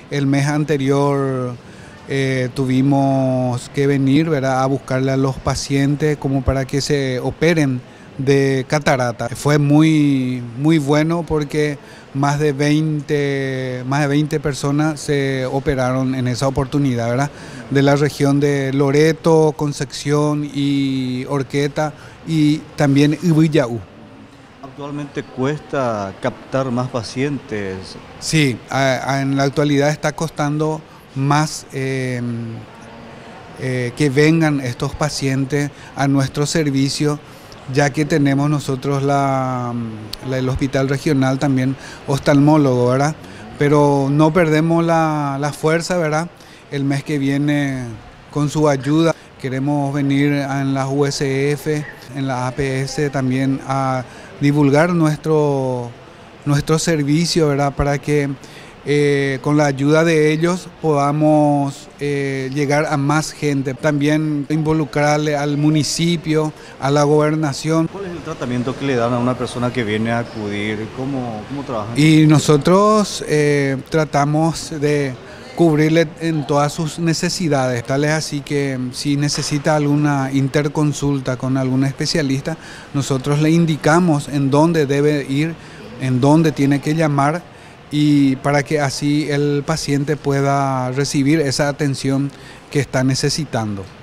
El mes anterior tuvimos que venir, ¿verdad?, a buscarle a los pacientes como para que se operen de catarata. Fue muy bueno porque más de 20 personas se operaron en esa oportunidad, ¿verdad?, de la región de Loreto, Concepción y Horqueta y también Ibillau. Actualmente cuesta captar más pacientes. Sí, en la actualidad está costando más que vengan estos pacientes a nuestro servicio, ya que tenemos nosotros el hospital regional también oftalmólogo, ¿verdad? Pero no perdemos la fuerza, ¿verdad? El mes que viene, con su ayuda, queremos venir en las USF, en la APS también a divulgar nuestro servicio, ¿verdad? Para que con la ayuda de ellos podamos llegar a más gente. También involucrarle al municipio, a la gobernación. ¿Cuál es el tratamiento que le dan a una persona que viene a acudir? ¿Cómo trabajan? Y nosotros tratamos de cubrirle en todas sus necesidades. Tal es así que si necesita alguna interconsulta con algún especialista, nosotros le indicamos en dónde debe ir, en dónde tiene que llamar, y para que así el paciente pueda recibir esa atención que está necesitando.